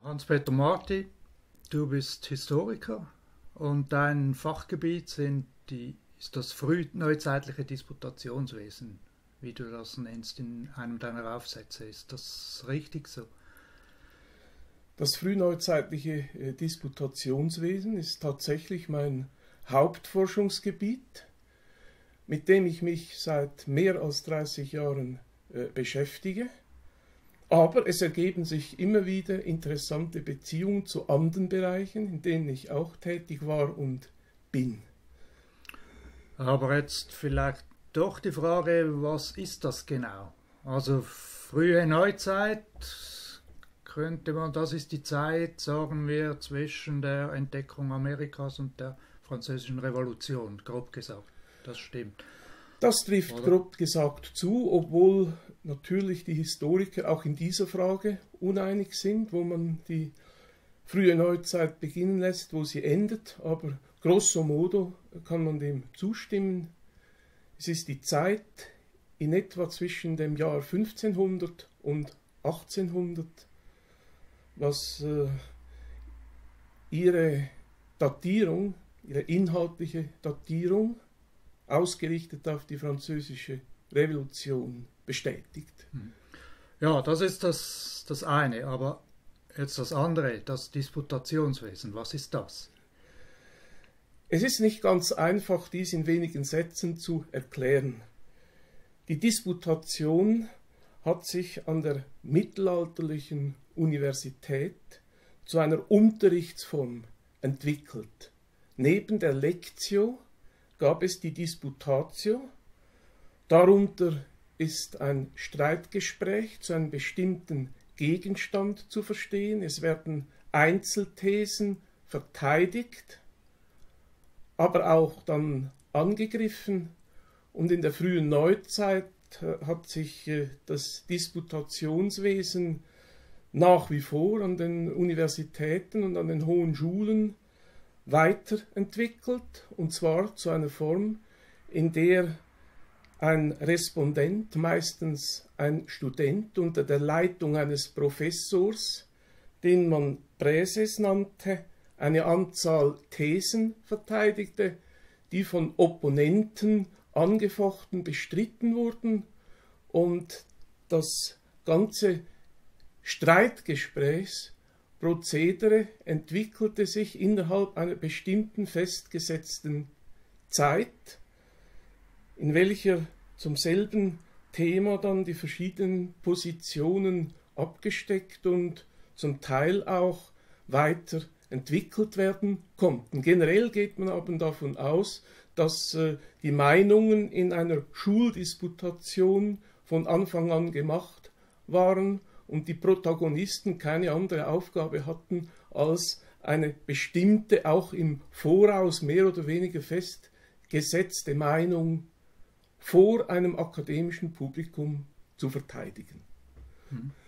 Hans-Peter Marti, du bist Historiker und dein Fachgebiet ist das frühneuzeitliche Disputationswesen, wie du das nennst in einem deiner Aufsätze. Ist das richtig so? Das frühneuzeitliche Disputationswesen ist tatsächlich mein Hauptforschungsgebiet, mit dem ich mich seit mehr als 30 Jahren beschäftige. Aber es ergeben sich immer wieder interessante Beziehungen zu anderen Bereichen, in denen ich auch tätig war und bin. Aber jetzt vielleicht doch die Frage, was ist das genau? Also frühe Neuzeit, könnte man, das ist die Zeit, sagen wir, zwischen der Entdeckung Amerikas und der Französischen Revolution, grob gesagt. Das stimmt. Das trifft Oder? grob gesagt zu, obwohl natürlich die Historiker auch in dieser Frage uneinig sind, wo man die frühe Neuzeit beginnen lässt, wo sie endet. Aber grosso modo kann man dem zustimmen. Es ist die Zeit in etwa zwischen dem Jahr 1500 und 1800, was ihre Datierung, ihre inhaltliche Datierung, ausgerichtet auf die Französische Revolution, bestätigt. Ja, das ist das eine, aber jetzt das andere, das Disputationswesen, was ist das? Es ist nicht ganz einfach, dies in wenigen Sätzen zu erklären. Die Disputation hat sich an der mittelalterlichen Universität zu einer Unterrichtsform entwickelt. Neben der Lectio gab es die Disputatio. Darunter ist ein Streitgespräch zu einem bestimmten Gegenstand zu verstehen. Es werden Einzelthesen verteidigt, aber auch dann angegriffen. Und in der frühen Neuzeit hat sich das Disputationswesen nach wie vor an den Universitäten und an den hohen Schulen weiterentwickelt, und zwar zu einer Form, in der ein Respondent, meistens ein Student, unter der Leitung eines Professors, den man Präses nannte, eine Anzahl Thesen verteidigte, die von Opponenten angefochten, bestritten wurden, und das ganze Streitgesprächsprozedere entwickelte sich innerhalb einer bestimmten festgesetzten Zeit, in welcher zum selben Thema dann die verschiedenen Positionen abgesteckt und zum Teil auch weiter entwickelt werden konnten. Generell geht man aber davon aus, dass die Meinungen in einer Schuldisputation von Anfang an gemacht waren und die Protagonisten keine andere Aufgabe hatten, als eine bestimmte, auch im Voraus mehr oder weniger festgesetzte Meinung vor einem akademischen Publikum zu verteidigen.